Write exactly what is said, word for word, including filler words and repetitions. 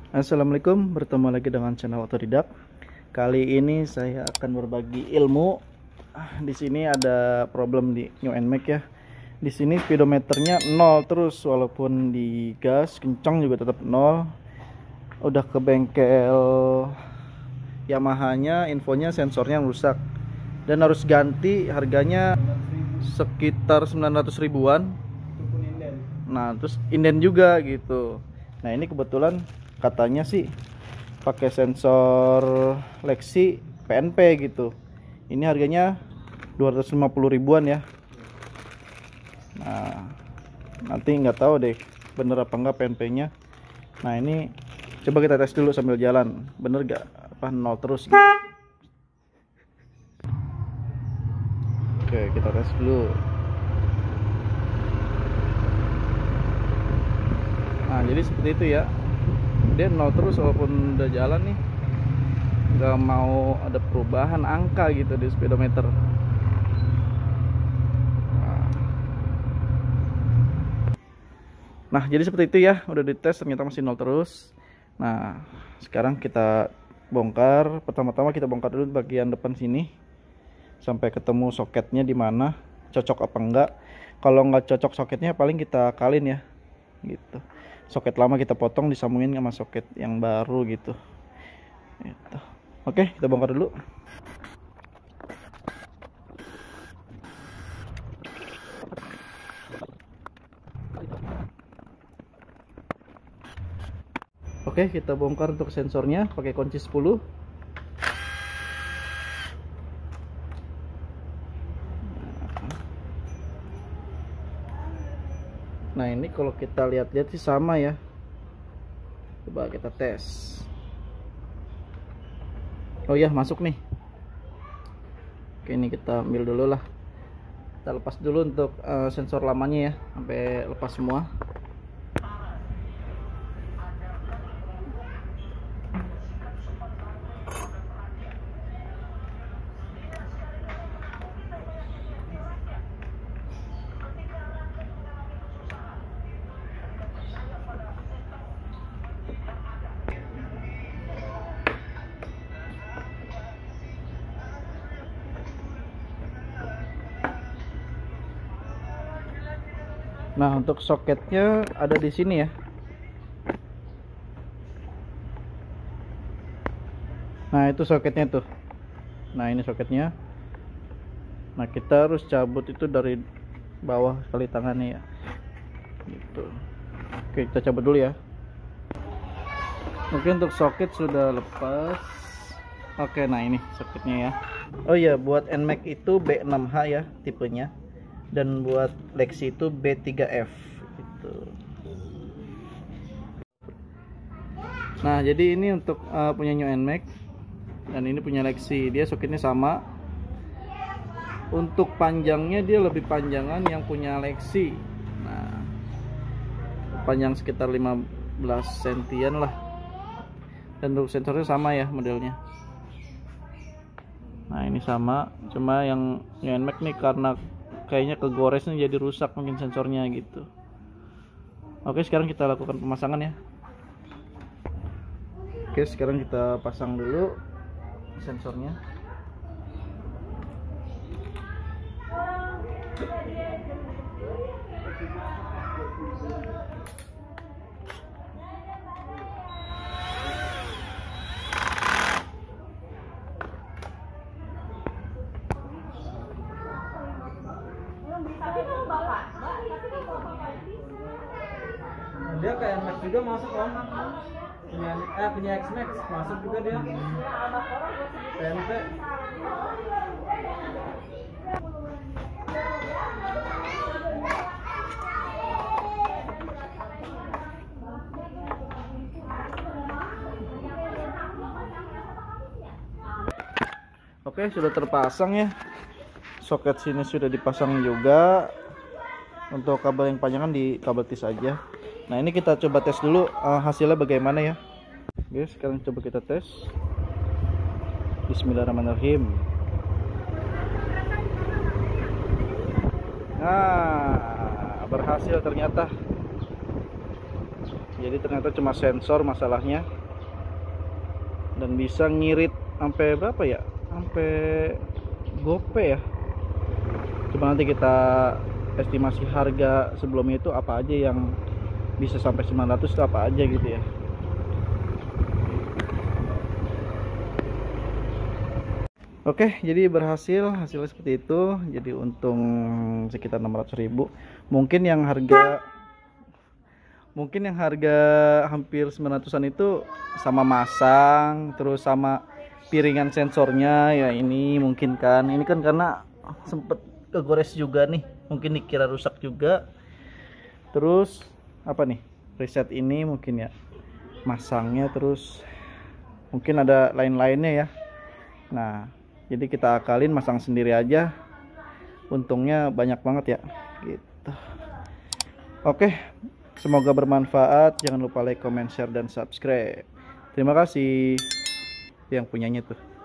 Assalamualaikum, bertemu lagi dengan channel Otodidak. Kali ini saya akan berbagi ilmu. Ah, Di sini ada problem di New N Max ya. Di sini speedometernya nol terus, walaupun di gas kencang juga tetap nol. Udah ke bengkel Yamaha-nya, infonya sensornya rusak dan harus ganti, harganya sekitar sembilan ratus ribuan. Nah, terus inden juga gitu. Nah, ini kebetulan katanya sih pakai sensor Lexi P N P gitu. Ini harganya dua ratus lima puluh ribuan ya. Nah, nanti nggak tahu deh bener apa enggak P N P-nya. Nah, ini coba kita tes dulu sambil jalan. Bener gak apa nol terus gitu. Oke, kita tes dulu. Nah, jadi seperti itu ya. Dia nol terus walaupun udah jalan nih, nggak mau ada perubahan angka gitu di speedometer. Nah, jadi seperti itu ya, udah dites ternyata masih nol terus. Nah, sekarang kita bongkar. Pertama-tama kita bongkar dulu bagian depan sini sampai ketemu soketnya di mana, cocok apa enggak. Kalau nggak cocok soketnya paling kita kalin ya gitu. Soket lama kita potong, disambungin sama soket yang baru gitu. Gitu. Oke, kita bongkar dulu. Oke, kita bongkar untuk sensornya pakai kunci sepuluh. Nah, ini kalau kita lihat-lihat sih sama ya. Coba kita tes. Oh ya, masuk nih. Oke, ini kita ambil dulu lah. Kita lepas dulu untuk uh, sensor lamanya ya, sampai lepas semua. Nah, untuk soketnya ada di sini ya. Nah, itu soketnya tuh. Nah, ini soketnya. Nah, kita harus cabut itu dari bawah sekali tangannya ya. Gitu. Oke, kita cabut dulu ya. Mungkin untuk soket sudah lepas. Oke, nah ini soketnya ya. Oh iya, buat N Max itu B enam H ya tipenya. Dan buat Lexi itu B tiga F gitu. Nah, jadi ini untuk uh, punya New N Max dan ini punya Lexi. Dia soketnya sama. Untuk panjangnya dia lebih panjangan yang punya Lexi. Nah, panjang sekitar lima belas sentian lah. Dan untuk sensornya sama ya modelnya. Nah, ini sama, cuma yang New N Max nih karena kayaknya kegores nih jadi rusak mungkin sensornya gitu. Oke, sekarang kita lakukan pemasangan ya. Oke, sekarang kita pasang dulu sensornya. Dia kayak Max juga masuk om, punya eh punya X Max masuk juga dia. P N P. Oke, sudah terpasang ya. Soket sini sudah dipasang juga. Untuk kabel yang panjangan di kabel tis aja. Nah, ini kita coba tes dulu uh, hasilnya bagaimana ya. Oke, sekarang coba kita tes. Bismillahirrahmanirrahim. Nah, berhasil ternyata. Jadi ternyata cuma sensor masalahnya. dan bisa ngirit sampai berapa ya, sampai gope ya. Coba nanti kita estimasi harga sebelumnya itu apa aja yang bisa sampai sembilan ratus itu apa aja gitu ya. Oke, jadi berhasil, hasilnya seperti itu. Jadi untung sekitar enam ratus ribu. Mungkin yang harga mungkin yang harga hampir sembilan ratusan itu sama masang, terus sama piringan sensornya ya, ini mungkin kan. Ini kan karena sempet kegores juga nih, mungkin dikira rusak juga. Terus apa nih? Reset ini mungkin ya masangnya, terus mungkin ada lain-lainnya ya. Nah, jadi kita akalin masang sendiri aja. Untungnya banyak banget ya gitu. Oke, semoga bermanfaat. Jangan lupa like, comment, share, dan subscribe. Terima kasih yang punyanya tuh.